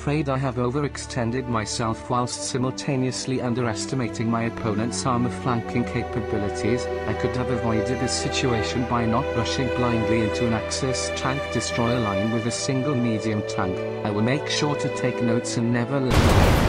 afraid I have overextended myself whilst simultaneously underestimating my opponent's armor flanking capabilities. I could have avoided this situation by not rushing blindly into an Axis tank destroyer line with a single medium tank. I will make sure to take notes and never let